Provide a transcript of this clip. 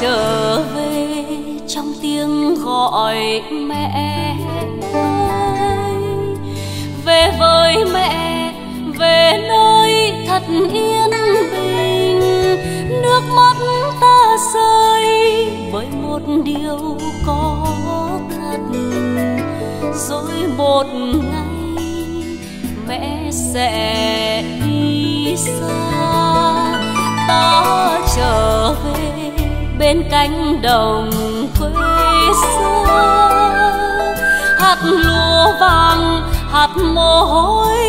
trở về trong tiếng gọi mẹ ơi, về với mẹ, về nơi thật yên bình. Nước mắt ta rơi với một điều có thật, rồi một ngày mẹ sẽ đi xa. Ta trở về bên cánh đồng quê xưa, hạt lúa vàng, hạt mồ hôi